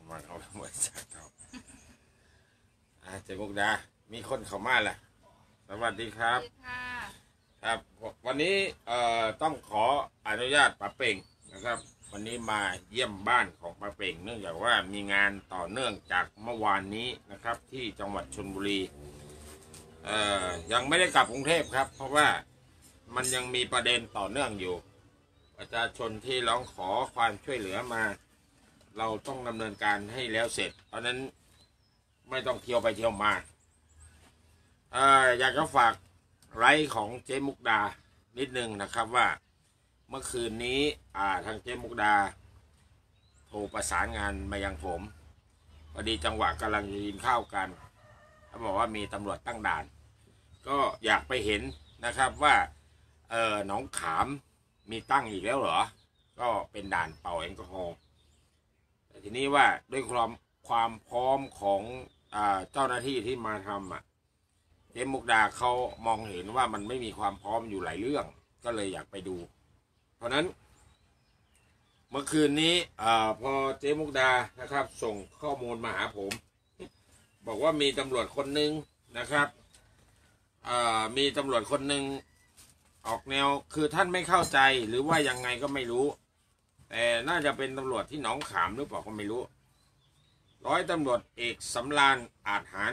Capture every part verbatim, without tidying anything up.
มาเอาบริษัทเขาอาเจมุกดามีคนเข้ามาแหละสวัสดีครับครับวันนี้เอ่อต้องขออนุญาตป้าเป่งนะครับวันนี้มาเยี่ยมบ้านของป้าเป่งเนื่องจากว่ามีงานต่อเนื่องจากเมื่อวานนี้นะครับที่จังหวัดชลบุรีเอ่อยังไม่ได้กลับกรุงเทพครับเพราะว่ามันยังมีประเด็นต่อเนื่องอยู่ประชาชนที่ร้องขอความช่วยเหลือมาเราต้องดำเนินการให้แล้วเสร็จเพราะนั้นไม่ต้องเที่ยวไปเที่ยวมาเอ่ออยากจะฝากไลฟ์ของเจ๊มุกดานิดนึงนะครับว่าเมื่อคืนนี้อ่าทางเจ๊มุกดาโทรประสานงานมายังผมพอดีจังหวะกำลังกินข้าวกันเขาบอกว่ามีตำรวจตั้งด่านก็อยากไปเห็นนะครับว่าเออหนองขามมีตั้งอีกแล้วเหรอก็เป็นด่านเป่าแอลกอฮอล์แต่ทีนี้ว่าด้วยความความพร้อมของอ่าเจ้าหน้าที่ที่มาทำอ่ะเจ๊มุกดาเขามองเห็นว่ามันไม่มีความพร้อมอยู่หลายเรื่องก็เลยอยากไปดูเพราะนั้นเมื่อคืนนี้อ่าพอเจ๊มุกดานะครับส่งข้อมูลมาหาผมบอกว่ามีตำรวจคนหนึ่งนะครับอ่ามีตำรวจคนหนึ่งออกแนวคือท่านไม่เข้าใจหรือว่ายังไงก็ไม่รู้แต่น่าจะเป็นตำรวจที่หนองขามหรือเปล่าก็ไม่รู้ร้อยตำรวจเอกสำราญอาจหาร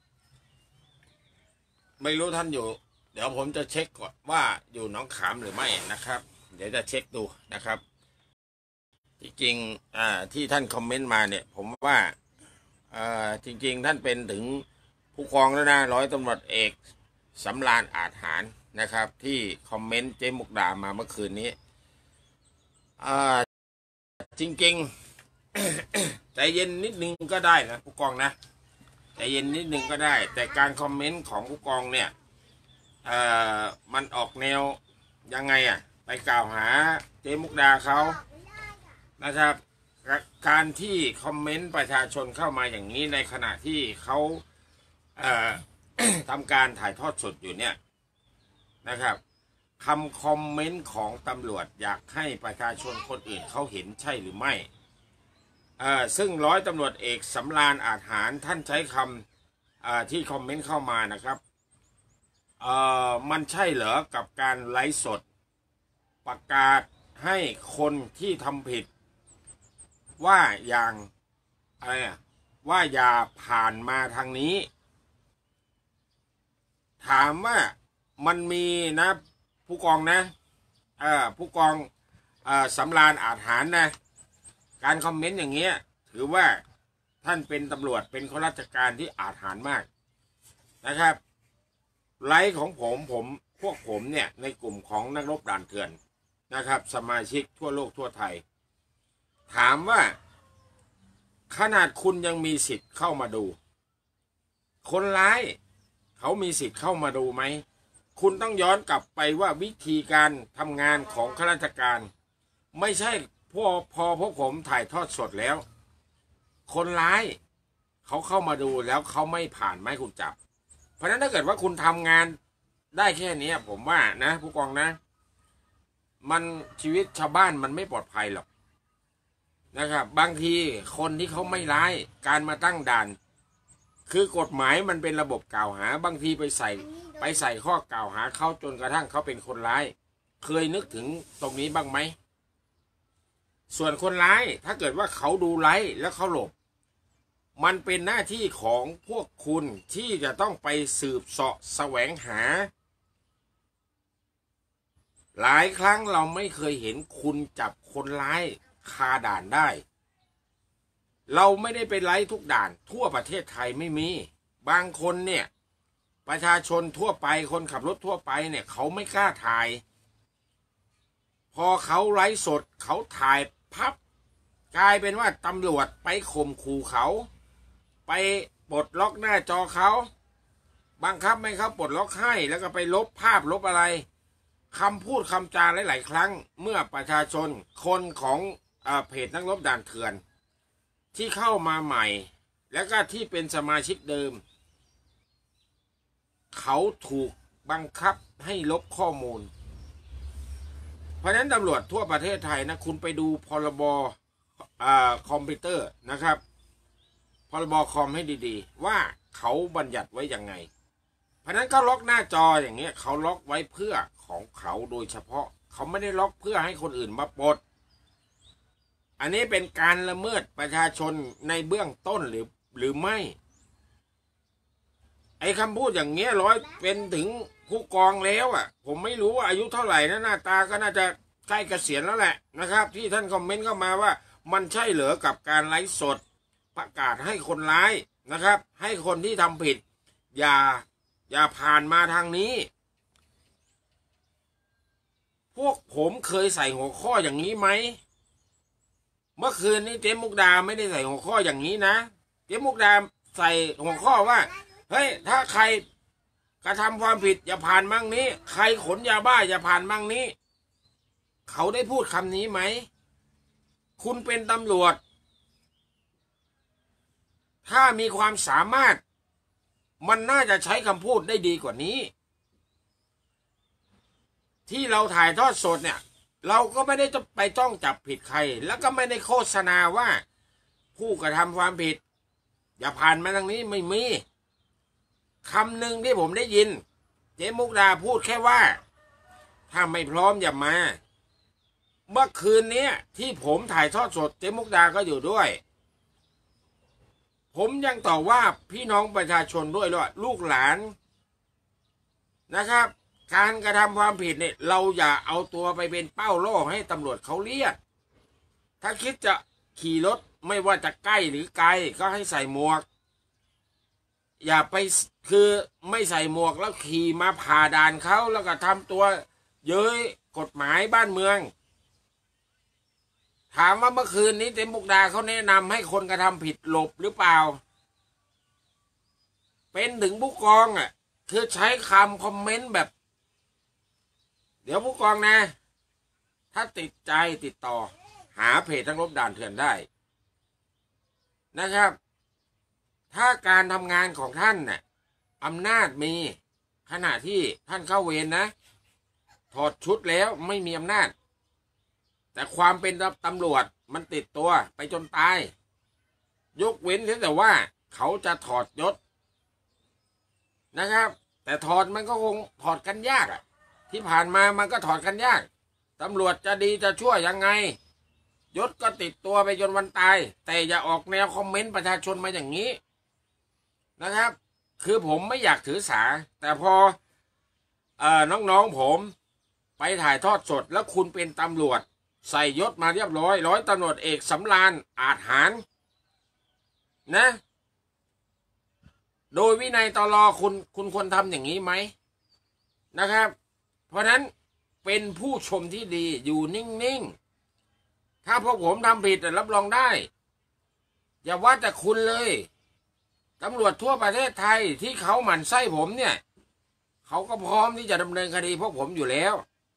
ไม่รู้ท่านอยู่เดี๋ยวผมจะเช็คก่อนว่าอยู่หนองขามหรือไม่นะครับเดี๋ยวจะเช็คดูนะครับจริงๆอ่าที่ท่านคอมเมนต์มาเนี่ยผมว่าอ่าจริงๆท่านเป็นถึงผู้กองแล้วนะร้อยตำรวจเอกสำราญอาจหารนะครับที่คอมเมนต์เจ๊มุกดามาเมื่อคืนนี้อ่าจริงๆใจเย็นนิดนึงก็ได้นะผู้กองนะใจเย็นนิดนึงก็ได้แต่การคอมเมนต์ของผู้กองเนี่ยเอ่อมันออกแนวยังไงอ่ะไปกล่าวหาเจ๊มุกดาเขานะครับการที่คอมเมนต์ประชาชนเข้ามาอย่างนี้ในขณะที่เขาเอ่อ ทำการถ่ายทอดสดอยู่เนี่ยนะครับคำคอมเมนต์ของตำรวจอยากให้ประชาชนคนอื่นเขาเห็นใช่หรือไม่เอ่อซึ่งร้อยตำรวจเอกสำราญอาจหารท่านใช้คำอ่าที่คอมเมนต์เข้ามานะครับเอ่อมันใช่เหรอกับการไลฟ์สดประกาศให้คนที่ทำผิดว่าอย่างอะไรอ่ะว่าอย่าผ่านมาทางนี้ถามว่ามันมีนะผู้กองนะเอ่อผู้กองเอ่อสำราญอาจหารนะการคอมเมนต์อย่างเงี้ยถือว่าท่านเป็นตำรวจเป็นข้าราชการที่อาจหารมากนะครับไลฟ์ของผมผมพวกผมเนี่ยในกลุ่มของนักรบด่านเถื่อนนะครับสมาชิกทั่วโลกทั่วไทยถามว่าขนาดคุณยังมีสิทธิ์เข้ามาดูคนร้ายเขามีสิทธิ์เข้ามาดูไหมคุณต้องย้อนกลับไปว่าวิธีการทำงานของข้าราชการไม่ใช่พอพอพวกผมถ่ายทอดสดแล้วคนร้ายเขาเข้ามาดูแล้วเขาไม่ผ่านไม่คุณจับเพราะฉะนั้นถ้าเกิดว่าคุณทำงานได้แค่นี้ผมว่านะผู้กองนะมันชีวิตชาวบ้านมันไม่ปลอดภัยหรอกนะครับบางทีคนที่เขาไม่ร้ายการมาตั้งด่านคือกฎหมายมันเป็นระบบกล่าวหาบางทีไปใส่ไปใส่ข้อกล่าวหาเขาจนกระทั่งเขาเป็นคนร้ายเคยนึกถึงตรงนี้บ้างไหมส่วนคนร้ายถ้าเกิดว่าเขาดูไลฟ์แล้วเขาหลบมันเป็นหน้าที่ของพวกคุณที่จะต้องไปสืบเสาะแสวงหาหลายครั้งเราไม่เคยเห็นคุณจับคนร้ายคาด่านได้เราไม่ได้ไปไล่ทุกด่านทั่วประเทศไทยไม่มีบางคนเนี่ยประชาชนทั่วไปคนขับรถทั่วไปเนี่ยเขาไม่กล้าถ่ายพอเขาไลฟ์สดเขาถ่ายพับกลายเป็นว่าตำรวจไปข่มขู่เขาไปปลดล็อกหน้าจอเขาบังคับไม่เขาปลดล็อกให้แล้วก็ไปลบภาพลบอะไรคำพูดคำจาหลายๆครั้งเมื่อประชาชนคนของเพจนักรบด่านเถื่อนที่เข้ามาใหม่แล้วก็ที่เป็นสมาชิกเดิมเขาถูกบังคับให้ลบข้อมูลเพราะฉะนั้นตำรวจทั่วประเทศไทยนะคุณไปดูพรบคอมพิวเตอร์นะครับพรบคอมให้ดีๆว่าเขาบัญญัติไว้ยังไงเพราะนั้นก็ล็อกหน้าจออย่างเงี้ยเขาล็อกไว้เพื่อของเขาโดยเฉพาะเขาไม่ได้ล็อกเพื่อให้คนอื่นมาปลดอันนี้เป็นการละเมิดประชาชนในเบื้องต้นหรือหรือไม่ไอ้คำพูดอย่างเงี้ยร้อยเป็นถึงผู้กองแล้วอ่ะผมไม่รู้ว่าอายุเท่าไหร่นะหน้าตาก็น่าจะใกล้เกษียณแล้วแหละนะครับที่ท่านคอมเมนต์เข้ามาว่ามันใช่เหรอกับการไลฟ์สดประกาศให้คนร้ายนะครับให้คนที่ทำผิดอย่าอย่าผ่านมาทางนี้พวกผมเคยใส่หัวข้ออย่างนี้ไหมเมื่อคืนนี้เจ๊มุกดาไม่ได้ใส่หัวข้ออย่างนี้นะเจ๊มุกดาใส่หัวข้อว่าเฮ้ยถ้าใครกระทำความผิดอย่าผ่านมั่งนี้ใครขนยาบ้าอย่าผ่านมั่งนี้เขาได้พูดคำนี้ไหมคุณเป็นตำรวจถ้ามีความสามารถมันน่าจะใช้คำพูดได้ดีกว่านี้ที่เราถ่ายทอดสดเนี่ยเราก็ไม่ได้จะไปต้องจับผิดใครแล้วก็ไม่ได้โฆษณาว่าผู้กระทำความผิดอย่าผ่านมาทางนี้ไม่มีคำหนึ่งที่ผมได้ยินเจ๊มุกดาพูดแค่ว่าถ้าไม่พร้อมอย่ามาเมื่อคืนนี้ที่ผมถ่ายทอดสดเจ๊มุกดาก็อยู่ด้วยผมยังต่อว่าพี่น้องประชาชนด้วยว่าลูกหลานนะครับการกระทำความผิดเนี่ยเราอย่าเอาตัวไปเป็นเป้าล่อให้ตำรวจเขาเรียกถ้าคิดจะขี่รถไม่ว่าจะใกล้หรือไกลก็ให้ใส่หมวกอย่าไปคือไม่ใส่หมวกแล้วขี่มาผ่าด่านเขาแล้วก็ทำตัวเย้ยกฎหมายบ้านเมืองถามว่าเมื่อคืนนี้เต็มมุกดาเขาแนะนำให้คนกระทำผิดหลบหรือเปล่าเป็นถึงผู้กองอ่ะคือใช้คำคอมเมนต์แบบเดี๋ยวผู้กองนะถ้าติดใจติดต่อหาเพจทั้งลบด่านเถื่อนได้นะครับถ้าการทำงานของท่านน่ะอำนาจมีขณะที่ท่านเข้าเวรนะถอดชุดแล้วไม่มีอำนาจแต่ความเป็นตำรวจมันติดตัวไปจนตายยกเว้นแต่ว่าเขาจะถอดยศนะครับแต่ถอดมันก็คงถอดกันยากอ่ะที่ผ่านมามันก็ถอดกันยากตำรวจจะดีจะชั่วยังไงยศก็ติดตัวไปจนวันตายแต่อย่าออกแนวคอมเมนต์ประชาชนมาอย่างนี้นะครับคือผมไม่อยากถือสาแต่พอเอ่อน้องๆผมไปถ่ายทอดสดแล้วคุณเป็นตำรวจใส่ยศมาเรียบร้อยร้อยตำรวจเอกสำราญอาจหารนะโดยวินัยตลอคุณคุณควรทำอย่างนี้ไหมนะครับเพราะนั้นเป็นผู้ชมที่ดีอยู่นิ่งๆถ้าพวกผมทำผิดรับรองได้อย่าว่าแต่คุณเลยตำรวจทั่วประเทศไทยที่เขาหมั่นไส้ผมเนี่ยเขาก็พร้อมที่จะดำเนินคดีพวกผมอยู่แล้ว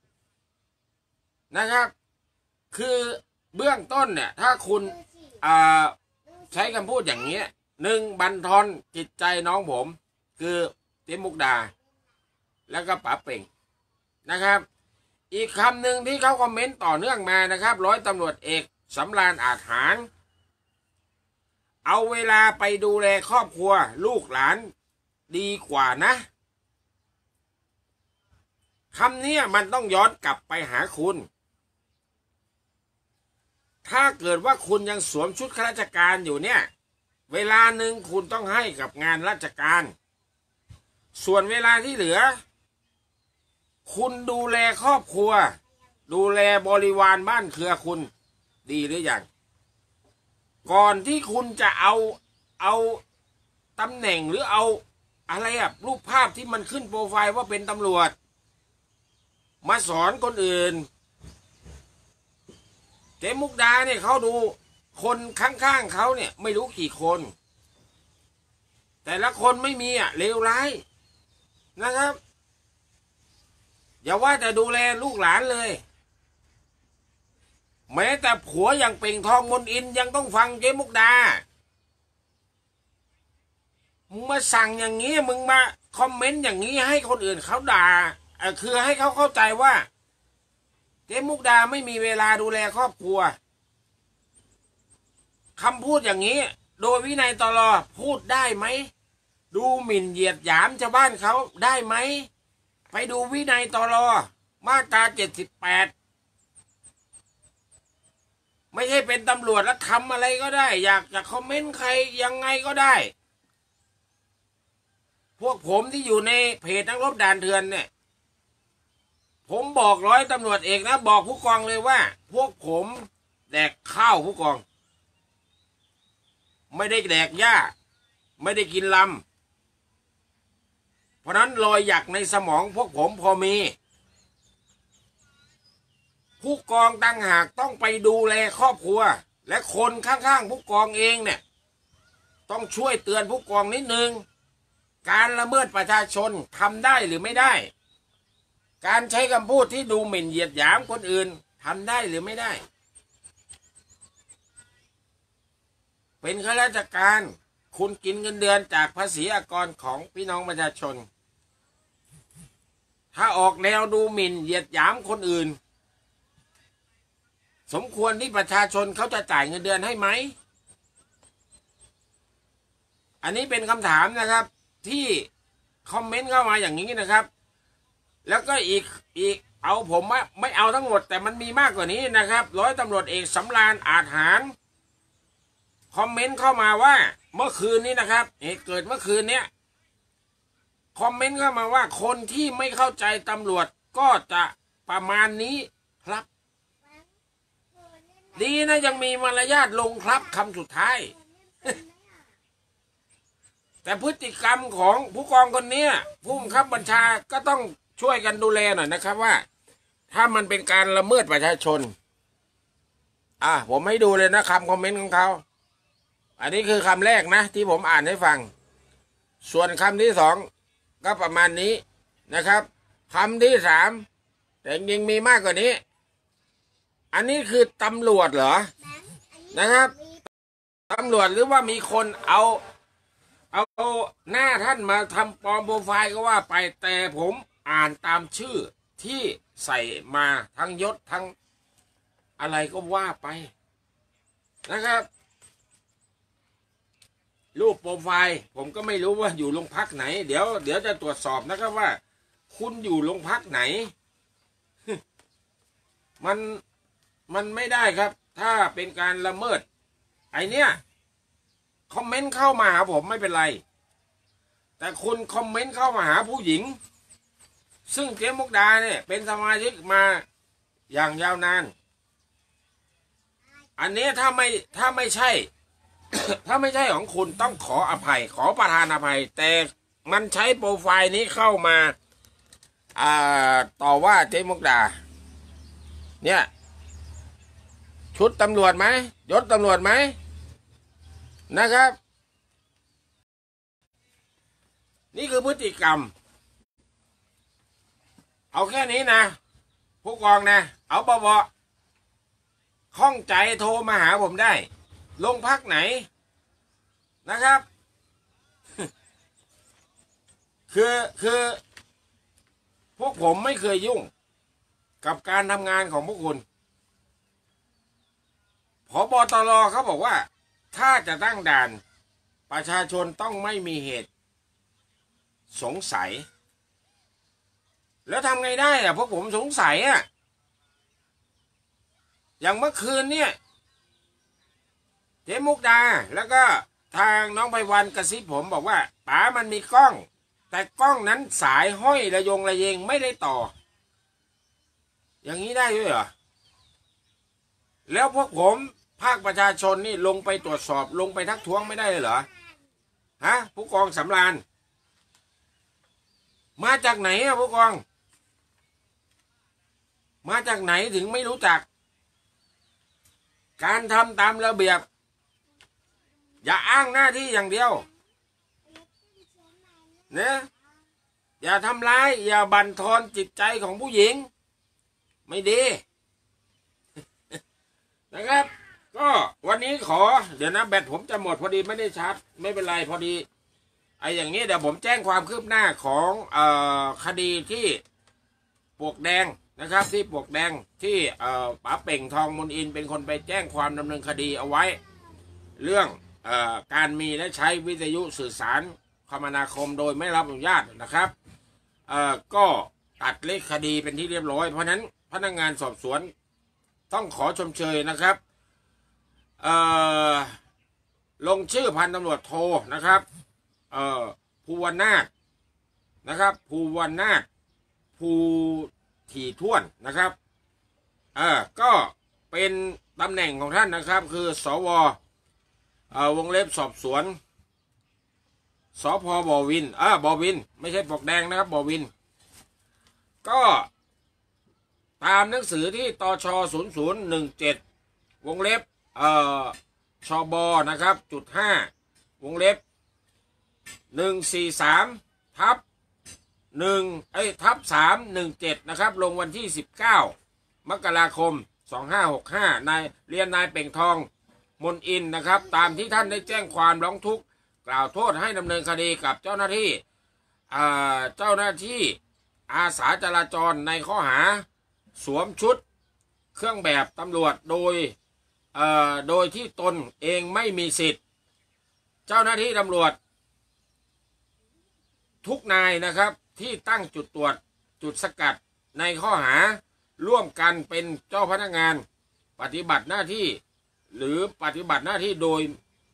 นะครับคือเบื้องต้นเนี่ยถ้าคุณใช้คำพูดอย่างนี้หนึ่งบั่นทอนจิตใจน้องผมคือเจ๊มุกดาแล้วก็ป๋าเป่งนะครับอีกคำหนึ่งที่เขาคอมเมนต์ต่อเนื่องมานะครับร้อยตำรวจเอกสำราญอาจหารเอาเวลาไปดูแลครอบครัวลูกหลานดีกว่านะคำนี้มันต้องย้อนกลับไปหาคุณถ้าเกิดว่าคุณยังสวมชุดข้าราชการอยู่เนี่ยเวลาหนึ่งคุณต้องให้กับงานราชการส่วนเวลาที่เหลือคุณดูแลครอบครัวดูแลบริวารบ้านเครือคุณดีหรือยังก่อนที่คุณจะเอาเอาตำแหน่งหรือเอาอะไรอะรูปภาพที่มันขึ้นโปรไฟล์ว่าเป็นตำรวจมาสอนคนอื่นเจ๊มุกดาเนี่ยเขาดูคนข้างๆเขาเนี่ยไม่รู้กี่คนแต่ละคนไม่มีอ่ะเลวร้ายนะครับอย่าว่าแต่ดูแลลูกหลานเลยแม้แต่ผัวอย่างเป่งทองมนอินยังต้องฟังเจ๊มุกดามึงมาสั่งอย่างนี้มึงมาคอมเมนต์อย่างนี้ให้คนอื่นเขาด่าคือให้เขาเข้าใจว่าเจ๊มุกดาไม่มีเวลาดูแลครอบครัวคำพูดอย่างนี้โดยวินัยตลอพูดได้ไหมดูหมิ่นเหยียดหยามชาวบ้านเขาได้ไหมไปดูวินัยตลอมาตราเจ็ดสิบแปดไม่ใช่เป็นตำรวจแล้วทำอะไรก็ได้อยากจะคอมเมนต์ใครยังไงก็ได้พวกผมที่อยู่ในเพจนักรบด่านเถื่อนเนี่ยผมบอกร้อยตำรวจเอกนะบอกผู้กองเลยว่าพวกผมแดกข้าวผู้กองไม่ได้แดกหญ้าไม่ได้กินลำเพราะนั้นรอยหยักในสมองพวกผมพอมีผู้กองตั้งหากต้องไปดูแลครอบครัวและคนข้างๆผู้กองเองเนี่ยต้องช่วยเตือนผู้กองนิดนึงการละเมิดประชาชนทำได้หรือไม่ได้การใช้คำพูดที่ดูหมิ่นเหยียดหยามคนอื่นทำได้หรือไม่ได้เป็นข้าราชการคุณกินเงินเดือนจากภาษีอากรของพี่น้องประชาชนถ้าออกแนวดูหมิ่นเหยียดหยามคนอื่นสมควรที่ประชาชนเขาจะจ่ายเงินเดือนให้ไหมอันนี้เป็นคำถามนะครับที่คอมเมนต์เข้ามาอย่างนี้นะครับแล้วก็อีกอีกเอาผมว่าไม่เอาทั้งหมดแต่มันมีมากกว่านี้นะครับร้อยตำรวจเอกสำราญอาจหารคอมเมนต์เข้ามาว่าเมื่อคืนนี้นะครับเหตุเกิดเมื่อคืนเนี้ยคอมเมนต์เข้ามาว่าคนที่ไม่เข้าใจตำรวจก็จะประมาณนี้ครับดีนะยังมีมารยาทลงครับคำสุดท้าย แต่พฤติกรรมของผู้กองคนนี้ผู้บังคับบัญชาก็ต้องช่วยกันดูแลหน่อยนะครับว่าถ้ามันเป็นการละเมิดประชาชนอ่ะผมให้ดูเลยนะคำคอมเมนต์ของเขาอันนี้คือคำแรกนะที่ผมอ่านให้ฟังส่วนคำที่สองก็ประมาณนี้นะครับคำที่สามแต่ยังมีมากกว่านี้อันนี้คือตำรวจเหรอนะครับตำรวจหรือว่ามีคนเอาเอาหน้าท่านมาทำปลอมโปรไฟล์ก็ว่าไปแต่ผมอ่านตามชื่อที่ใส่มาทั้งยศทั้งอะไรก็ว่าไปนะครับรูปโปรไฟล์ผมก็ไม่รู้ว่าอยู่โรงพักไหนเดี๋ยวเดี๋ยวจะตรวจสอบนะครับว่าคุณอยู่โรงพักไหน มันมันไม่ได้ครับถ้าเป็นการละเมิดไอเนี้ยคอมเมนต์เข้ามาหาผมไม่เป็นไรแต่คุณคอมเมนต์เข้ามาหาผู้หญิงซึ่งเจ๊มุกดาเนี่ยเป็นสมาชิกมาอย่างยาวนานอันนี้ถ้าไม่ถ้าไม่ใช่ ถ้าไม่ใช่ของคุณต้องขออภัยขอประทานอภัยแต่มันใช้โปรไฟล์นี้เข้ามาอ่าต่อว่าเจ๊มุกดาเนี่ยชุดตำรวจไหมยศตำรวจไหมนะครับนี่คือพฤติกรรมเอาแค่นี้นะผู้กองนะเอาเบาๆข้องใจโทรมาหาผมได้โรงพักไหนนะครับ คือคือพวกผมไม่เคยยุ่งกับการทำงานของพวกคุณผบ.ตร.เขาบอกว่าถ้าจะตั้งด่านประชาชนต้องไม่มีเหตุสงสัยแล้วทำไงได้อะพวกผมสงสัยอะอย่างเมื่อคืนเนี่ยเจ๊มุกดาแล้วก็ทางน้องไพวันกระซิบผมบอกว่าป๋ามันมีกล้องแต่กล้องนั้นสายห้อยระยงระเยงไม่ได้ต่ออย่างนี้ได้ด้วยเหรอแล้วพวกผมภาคประชาชนนี่ลงไปตรวจสอบลงไปทักท้วงไม่ได้เหรอฮะผู้กองสำราญมาจากไหนอะผู้กองมาจากไหนถึงไม่รู้จักการทำตามระเบียบอย่าอ้างหน้าที่อย่างเดียวนะอย่าทำร้ายอย่าบั่นทอนจิตใจของผู้หญิงไม่ดี นะครับก็วันนี้ขอเดี๋ยวนะแบตผมจะหมดพอดีไม่ได้ชาร์จไม่เป็นไรพอดีไอ้อย่างนี้เดี๋ยวผมแจ้งความคืบหน้าของเอ่อคดีที่ปลวกแดงนะครับที่ปลวกแดงที่เอ่อป๋าเป่งทองมนอินเป็นคนไปแจ้งความดำเนินคดีเอาไว้เรื่องเอ่อการมีและใช้วิทยุสื่อสารคมนาคมโดยไม่รับอนุญาตนะครับเอ่อก็ตัดเลขคดีเป็นที่เรียบร้อยเพราะนั้นพนักงานสอบสวนต้องขอชมเชยนะครับเอ่อลงชื่อพันตำรวจโทนะครับเอ่อภูวนาถนะครับภูวนาถภูถี่ถ้วนนะครับเอ่อก็เป็นตำแหน่งของท่านนะครับคือสวเอ่อวงเล็บสอบสวนสพบวินอ่าบวินไม่ใช่ปกแดงนะครับบวินก็ตามหนังสือที่ตชศูนย์ศูนย์หนึ่งเจ็ดวงเล็บเอ่อชบนะครับจุดห้าวงเล็บหนึ่งสี่สามทับหนึ่งไอ้ทับสามหนึ่งเจ็ดนะครับลงวันที่สิบเก้ามกราคมสองห้าหกห้านายเรียนนายเป่งทองมนอินนะครับตามที่ท่านได้แจ้งความร้องทุกข์กล่าวโทษให้ดำเนินคดีกับเจ้าหน้าที่เจ้าหน้าที่อาสาจราจรในข้อหาสวมชุดเครื่องแบบตำรวจโดยโดยที่ตนเองไม่มีสิทธิ์เจ้าหน้าที่ตำรวจทุกนายนะครับที่ตั้งจุดตรวจจุดสกัดในข้อหาร่วมกันเป็นเจ้าพนักงานปฏิบัติหน้าที่หรือปฏิบัติหน้าที่โดย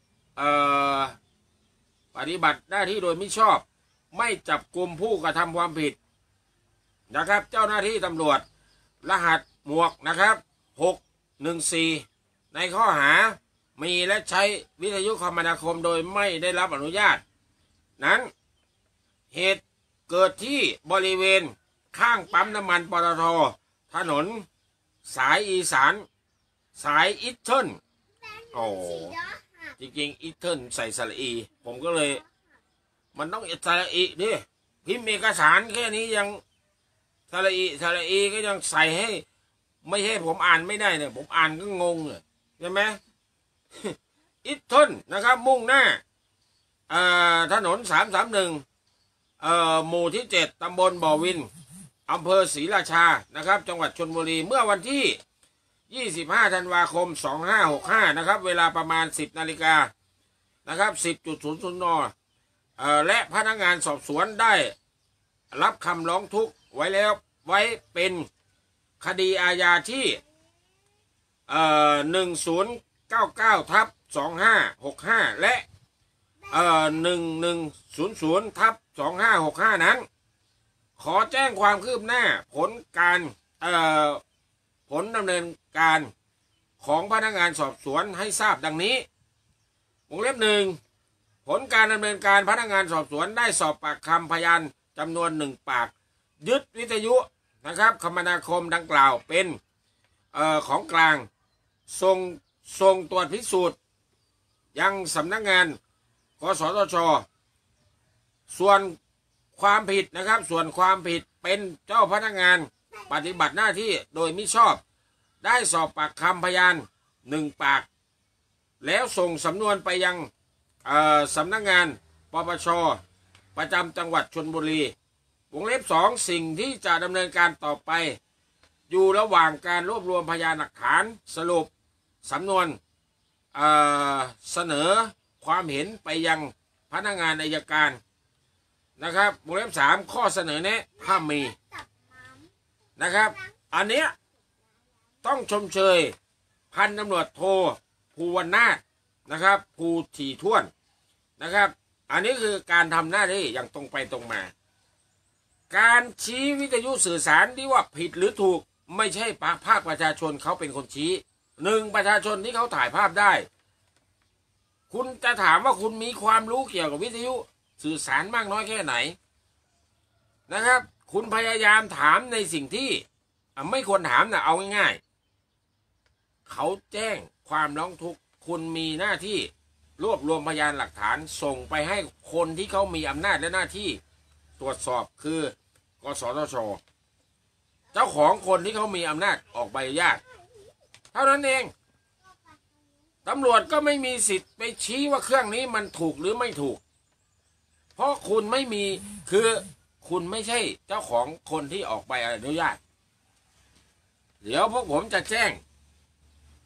ปฏิบัติหน้าที่โดยมิชอบไม่จับกลุ่มผู้กระทำความผิดนะครับเจ้าหน้าที่ตำรวจรหัสหมวกนะครับหกหนึ่งสี่ในข้อหามีและใช้วิทยุคมนาคมโดยไม่ได้รับอนุญาตนั้นเหตุเกิดที่บริเวณข้างปั๊มน้ำมันปตท.ถนนสายอีสานสายอิทเทิลโอ้จริงๆอิทเทิลใส่สระอีผมก็เลยมันต้องสระอีดิพิมพ์เอกสารแค่นี้ยังสระอีสระอีก็ยังใส่ให้ไม่ใช่ผมอ่านไม่ได้เนี่ยผมอ่านก็งงเลยใช่ไหมอิทเทิลนะครับมุ่งหน้าถนนสามสามหนึ่งหมู่ที่เจ็ดตำบลบ่อวินอำเภอศรีราชานะครับจังหวัดชลบุรีเมื่อวันที่ยี่สิบห้าธันวาคมสองห้าหกห้านะครับเวลาประมาณสิบนาฬิกานะครับ สิบจุดศูนย์ศูนย์ นเอ่อและพนักงานสอบสวนได้รับคำร้องทุกข์ไว้แล้วไว้เป็นคดีอาญาที่เอ่อหนึ่งศูนย์เก้าเก้าทับสองห้าหกห้าและเอ่อหนึ่งหนึ่งศูนย์ศูนย์ทับสองห้าหกห้านั้นขอแจ้งความคืบหน้าผลการเอ่อผลดำเนินการของพนักงานสอบสวนให้ทราบดังนี้วงเล็บหนึ่งผลการดำเนินการพนักงานสอบสวนได้สอบปากคำพยานจำนวนหนึ่งปากยึดวิทยุนะครับคมนาคมดังกล่าวเป็นเอ่อของกลางส่งส่งตรวจพิสูจน์ยังสำนักงานกสทช.ส่วนความผิดนะครับส่วนความผิดเป็นเจ้าพนักงานปฏิบัติหน้าที่โดยมิชอบได้สอบปากคำพยานหนึ่งปากแล้วส่งสำนวนไปยังสำนักงานปปช.ประจำจังหวัดชลบุรีวงเล็บสองสิ่งที่จะดำเนินการต่อไปอยู่ระหว่างการรวบรวมพยานหลักฐานสรุปสำนวนเอ่อเสนอความเห็นไปยังพนักงานอัยการนะครับวงเล็บสามข้อเสนอแนะถ้ามีนะครับอันเนี้ยต้องชมเชยพันตำรวจโทภูวนาถนะครับภูถี่ถ้วนนะครับอันนี้คือการทำหน้าที่อย่างตรงไปตรงมาการชี้วิทยุสื่อสารที่ว่าผิดหรือถูกไม่ใช่ภาคประชาชนเขาเป็นคนชี้หนึ่งประชาชนที่เขาถ่ายภาพได้คุณจะถามว่าคุณมีความรู้เกี่ยวกับวิทยุสื่อสารมากน้อยแค่ไหนนะครับคุณพยายามถามในสิ่งที่ไม่ควรถามนะเอาง่ายๆเขาแจ้งความร้องทุกข์คุณมีหน้าที่รวบรวมพยานหลักฐานส่งไปให้คนที่เขามีอำนาจและหน้าที่ตรวจสอบคือกสทช.เจ้าของคนที่เขามีอำนาจออกใบอนุญาตเท่านั้นเองตำรวจก็ไม่มีสิทธิ์ไปชี้ว่าเครื่องนี้มันถูกหรือไม่ถูกเพราะคุณไม่มีคือคุณไม่ใช่เจ้าของคนที่ออกใบอนุญาตเดี๋ยวพวกผมจะแจ้ง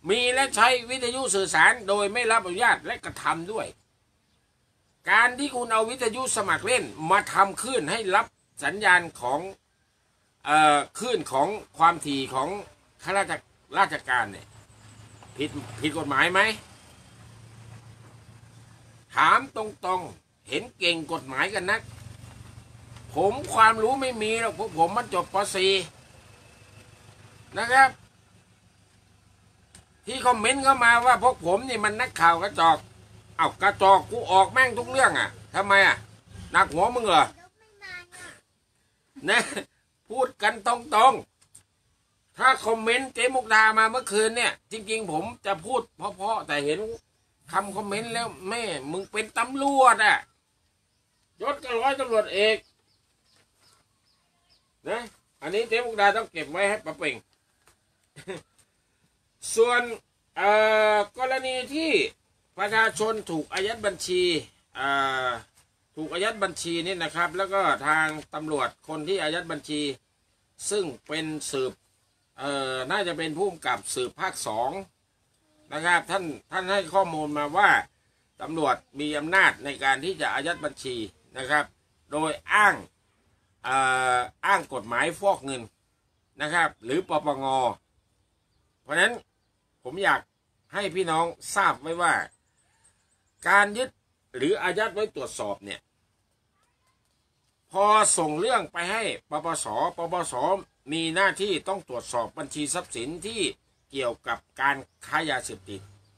มีและใช้วิทยุสื่อสารโดยไม่รับอนุญาตและกระทำด้วยการที่คุณเอาวิทยุสมัครเล่นมาทำคลื่นให้รับสัญญาณของเอ่อคลื่นของความถี่ของข้าราชราชการเนี่ยผิดผิดกฎหมายไหมถามตรงๆเห็นเก่งกฎหมายกันนักผมความรู้ไม่มีหรอกพวกผมมันจบป.สี่ นะครับที่คอมเมนต์เข้ามาว่าพวกผมนี่มันนักข่าวกระจอกเอากระจอกกูออกแม่งทุกเรื่องอ่ะทำไมอ่ะหนักหัวมึงเหรอนะพูดกันตรงๆถ้าคอมเมนต์เจ๊มุกดามาเมื่อคืนเนี่ยจริงๆผมจะพูดเพราะๆแต่เห็นคำคอมเมนต์แล้วแม่มึงเป็นตำรวจอ่ะยศก็ร้อยตำรวจเอกนะอันนี้เจ๊มุกดาต้องเก็บไว้ให้ป้าเป่ง ส่วนกรณีที่ประชาชนถูกอายัดบัญชีถูกอายัดบัญชีนี่นะครับแล้วก็ทางตำรวจคนที่อายัดบัญชีซึ่งเป็นสืบน่าจะเป็นผู้กำกับสืบภาคสองนะครับท่านท่านให้ข้อมูลมาว่าตำรวจมีอำนาจในการที่จะอายัดบัญชีนะครับโดยอ้างอ้างกฎหมายฟอกเงินนะครับหรือปปง.เพราะฉะนั้นผมอยากให้พี่น้องทราบไว้ว่าการยึดหรืออายัดไว้ตรวจสอบเนี่ยพอส่งเรื่องไปให้ปปสปปสมีหน้าที่ต้องตรวจสอบบัญชีทรัพย์สินที่เกี่ยวกับการค้ายาเสพติด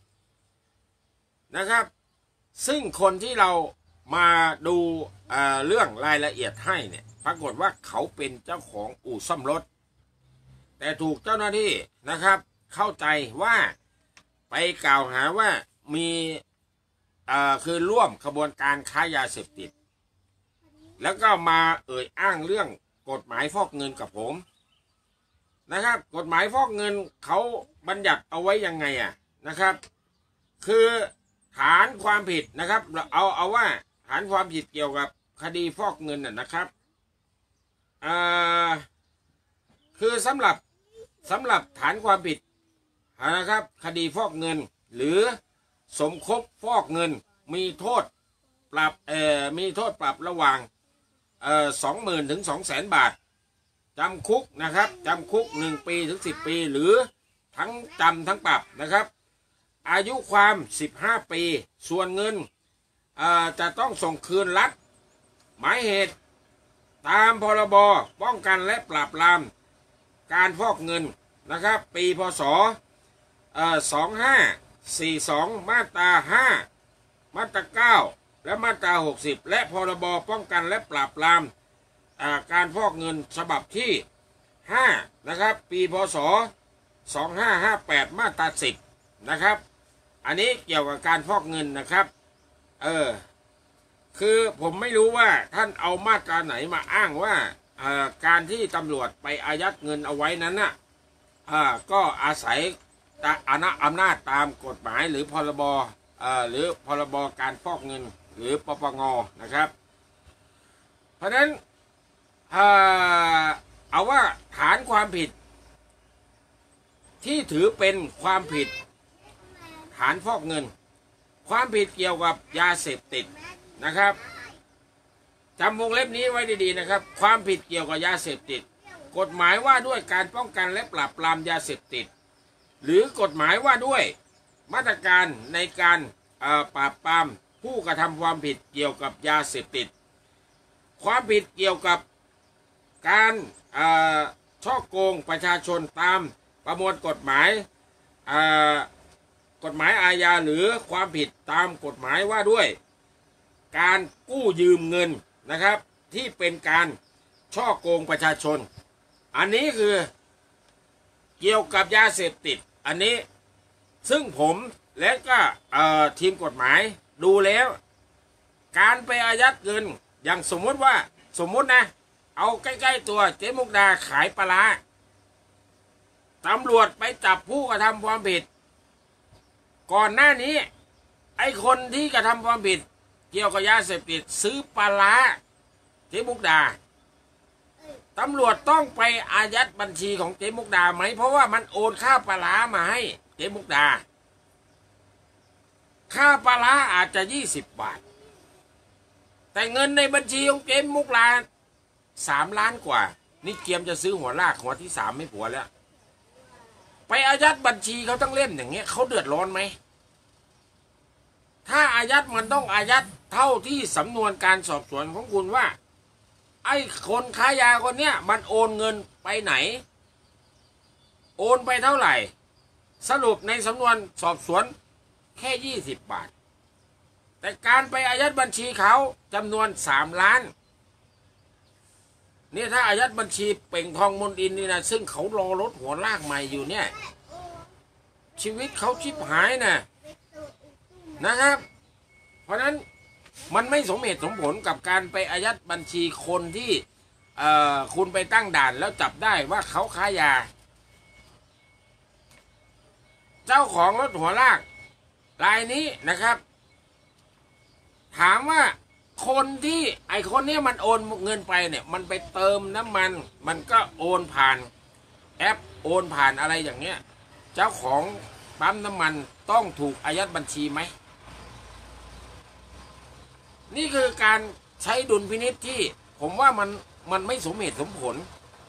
นะครับซึ่งคนที่เรามาดูเอ่อเรื่องรายละเอียดให้เนี่ยปรากฏว่าเขาเป็นเจ้าของอู่ซ่อมรถแต่ถูกเจ้าหน้าที่นะครับเข้าใจว่าไปกล่าวหาว่ามีเอ่อคือร่วมขบวนการค้ายาเสพติดแล้วก็มาเอ่ยอ้างเรื่องกฎหมายฟอกเงินกับผมนะครับกฎหมายฟอกเงินเขาบัญญัติเอาไว้ยังไงอ่ะนะครับคือฐานความผิดนะครับเอาเอาว่าฐานความผิดเกี่ยวกับคดีฟอกเงินน่ะนะครับอ่าคือสำหรับสำหรับฐานความผิดนะครับคดีฟอกเงินหรือสมคบฟอกเงินมีโทษปรับเอ่อมีโทษปรับระหว่างเอ่อสองหมื่นถึงสองแสนบาทจำคุกนะครับจำคุกหนึ่งปีถึงสิบปีหรือทั้งจำทั้งปรับนะครับอายุความสิบห้าปีส่วนเงินเอ่อจะต้องส่งคืนรัฐหมายเหตุตามพรบป้องกันและปราบปรามการฟอกเงินนะครับปีพศเอ่อสองห้าสี่สองมาตราห้ามาตราเก้าและมาตราหกสิบและพรบป้องกันและปราบปรามการฟอกเงินฉบับที่ห้านะครับปีพศสองห้าห้าแปดมาตราสิบนะครับอันนี้เกี่ยวกับการฟอกเงินนะครับเออคือผมไม่รู้ว่าท่านเอามาตราไหนมาอ้างว่าการที่ตำรวจไปอายัดเงินเอาไว้นั้นน่ะก็อาศัยอำนาจตามกฎหมายหรือพรบหรือพรบการฟอกเงินหรือปปงนะครับเพราะฉะนั้นเอาว่าฐานความผิดที่ถือเป็นความผิดฐานฟอกเงินความผิดเกี่ยวกับยาเสพติดนะครับจำวงเล็บนี้ไว้ดีๆนะครับความผิดเกี่ยวกับยาเสพติดกฎหมายว่าด้วยการป้องกันและปราบปรามยาเสพติดหรือกฎหมายว่าด้วยมาตรการในการปราบปรามผู้กระทำความผิดเกี่ยวกับยาเสพติดความผิดเกี่ยวกับการช่อโกงประชาชนตามประมวลกฎหมายกฎหมายอาญาหรือความผิดตามกฎหมายว่าด้วยการกู้ยืมเงินนะครับที่เป็นการช่อโกงประชาชนอันนี้คือเกี่ยวกับยาเสพติดอันนี้ซึ่งผมและก็ทีมกฎหมายดูแล้วการไปอายัดเงินอย่างสมมติว่าสมมตินะเอาใกล้ๆตัวเจ๊มุกดาขายปลาร้าตำรวจไปจับผู้กระทำความผิดก่อนหน้านี้ไอ้คนที่กระทำความผิดเกี่ยวกับยาเสพติดซื้อปลาร้าเจ๊มุกดาตำรวจต้องไปอายัดบัญชีของเจ๊มุกดาไหมเพราะว่ามันโอนค่าปลาร้ามาให้เจ๊มุกดาค่าปลาร้าอาจจะยี่สิบบาทแต่เงินในบัญชีของเจ๊มุกดาสามล้านกว่านี่เกียมจะซื้อหัวลากหัวที่สามไม่ผัวแล้วไปอายัดบัญชีเขาต้องเล่นอย่างเงี้ยเขาเดือดร้อนไหมถ้าอายัดมันต้องอายัดเท่าที่สำนวนการสอบสวนของคุณว่าไอ้คนค้ายาคนเนี้ยมันโอนเงินไปไหนโอนไปเท่าไหร่สรุปในสำนวนสอบสวนแค่ยี่สิบบาทแต่การไปอายัดบัญชีเขาจำนวนสามล้านนี่ถ้าอายัดบัญชีเป่งทองมนอินนี่นะซึ่งเขารอรถหัวลากใหม่อยู่เนี่ยชีวิตเขาชิบหายนะนะครับเพราะนั้นมันไม่สมเหตุสมผลกับการไปอายัดบัญชีคนที่เอ่อคุณไปตั้งด่านแล้วจับได้ว่าเขาค้ายาเจ้าของรถหัวลากรายนี้นะครับถามว่าคนที่ไอคนนี้มันโอนเงินไปเนี่ยมันไปเติมน้ำมันมันก็โอนผ่านแอปโอนผ่านอะไรอย่างเงี้ยเจ้าของปั๊มน้ำมันต้องถูกอายัดบัญชีไหมนี่คือการใช้ดุลพินิจที่ผมว่ามันมันไม่สมเหตุสมผล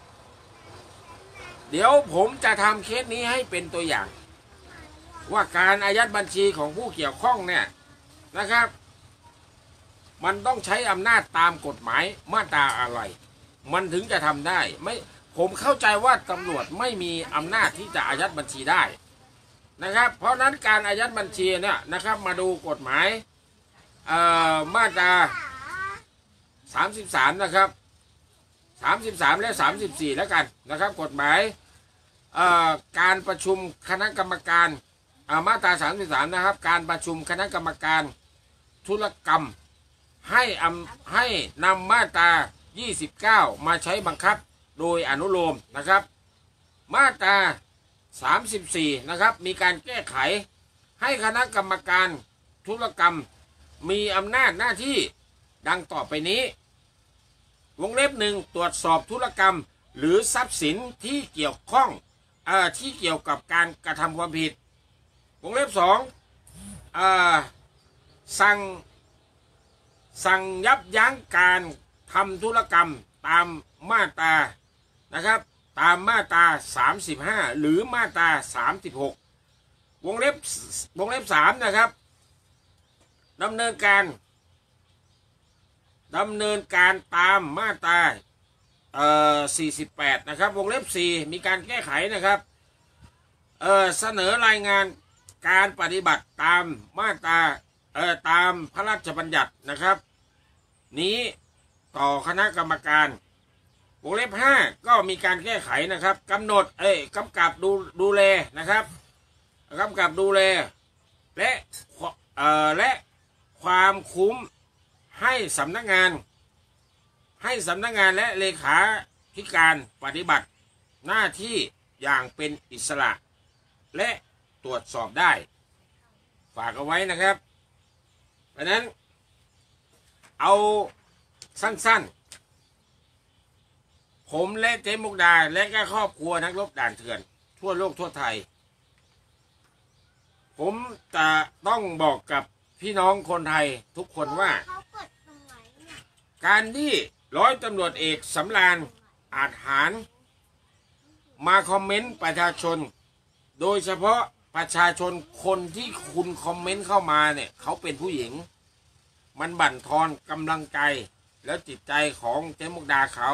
เดี๋ยวผมจะทำเคสนี้ให้เป็นตัวอย่างว่าการอายัดบัญชีของผู้เกี่ยวข้องเนี่ยนะครับมันต้องใช้อำนาจตามกฎหมายมาตราอะไรมันถึงจะทำได้ไม่ผมเข้าใจว่าตำรวจไม่มีอำนาจที่จะอายัดบัญชีได้นะครับเพราะนั้นการอายัดบัญชีเนี่ยนะครับมาดูกฎหมายมาตราสามสิบสามนะครับสามสิบสามและสามสิบสี่แล้วกันนะครับกฎหมายการประชุมคณะกรรมการมาตราสามสิบสามนะครับการประชุมคณะกรรมการธุรกรรมให้ให้นำมาตรายี่สิบเก้ามาใช้บังคับโดยอนุโลมนะครับมาตราสามสิบสี่นะครับมีการแก้ไขให้คณะกรรมการธุรกรรมมีอำนาจหน้าที่ดังต่อไปนี้วงเล็บหนึ่งตรวจสอบธุรกรรมหรือทรัพย์สินที่เกี่ยวข้องเอ่อที่เกี่ยวกับการกระทำความผิดวงเล็บสองเอ่อสั่งสั่งยับยั้งการทำธุรกรรมตามมาตรานะครับตามมาตราสามสิบห้าหรือมาตราสามสิบหกวงเล็บวงเล็บสามนะครับดำเนินการดำเนินการตามมาตราเอ่อสี่สิบแปดนะครับวงเล็บสี่มีการแก้ไขนะครับเอ่อเสนอรายงานการปฏิบัติตามมาตราเอ่อตามพระราชบัญญัตินะครับนี้ต่อคณะกรรมการวงเล็บห้าก็มีการแก้ไขนะครับกำหนดเอ้ยกำกับดูดูแลนะครับกำกับดูแลและเอ่อและความคุ้มให้สำนักงานให้สำนักงานและเลขาธิการปฏิบัติหน้าที่อย่างเป็นอิสระและตรวจสอบได้ฝากเอาไว้นะครับเพราะนั้นเอาสั้นๆผมและเจ๊มุกดาและก็ครอบครัวนักรบด่านเถื่อนทั่วโลกทั่วไทยผมจะต้องบอกกับพี่น้องคนไทยทุกคนว่าการที่ร้อยตำรวจเอกสำราญอาจหารมาคอมเมนต์ประชาชนโดยเฉพาะประชาชนคนที่คุณคอมเมนต์เข้ามาเนี่ยเขาเป็นผู้หญิงมันบั่นทอนกำลังใจแล้วจิตใจของเจ๊มุกดาเขา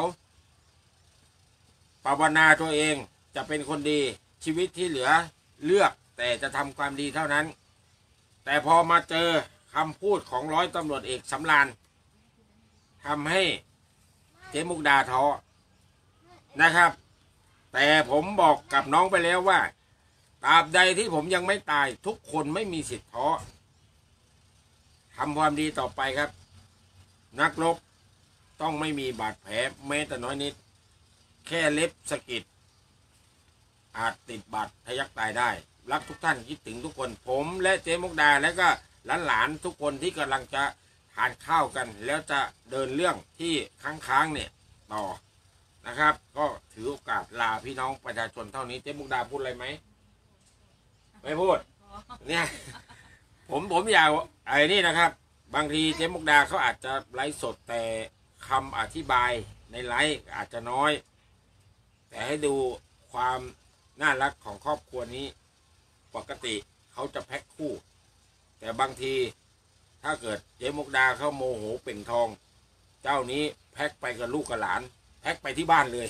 ภาวนาตัวเองจะเป็นคนดีชีวิตที่เหลือเลือกแต่จะทำความดีเท่านั้นแต่พอมาเจอคำพูดของร้อยตำรวจเอกสำราญทำให้เจ๊มุกดาท้อนะครับแต่ผมบอกกับน้องไปแล้วว่าตราบใดที่ผมยังไม่ตายทุกคนไม่มีสิทธิ์ท้อทำความดีต่อไปครับนักรบต้องไม่มีบาดแผลแม้แต่น้อยนิดแค่เล็บสะกิดอาจติดบาดทะยักตายได้รักทุกท่านคิดถึงทุกคนผมและเจ๊มุกดาและก็หลานๆทุกคนที่กำลังจะทานข้าวกันแล้วจะเดินเรื่องที่ค้างๆเนี่ยต่อนะครับก็ถือโอกาสลาพี่น้องประชาชนเท่านี้เจ๊มุกดาพูดอะไรไหมไม่พูดเนี่ยผมผมอยากไอ้นี่นะครับ บางทีเจ๊มุกดาเขาอาจจะไลฟ์สดแต่คำอธิบายในไลฟ์อาจจะน้อย แต่ให้ดูความน่ารักของครอบครัวนี้ปกติเขาจะแพ็คคู่ แต่บางทีถ้าเกิดเจ๊มุกดาเขาโมโหเป่งทอง เจ้านี้แพ็คไปกับลูกกับหลานแพ็คไปที่บ้านเลย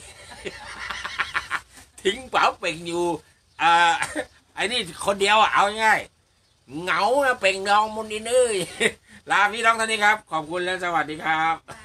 ทิ้งเป๋าเป่งอยู่อ่าไอ้นี่คนเดียวอ่ะเอาง่ายเหงานะเป่งทองมุนดินเอ้ยลาพี่น้องท่านนี้ครับขอบคุณและสวัสดีครับ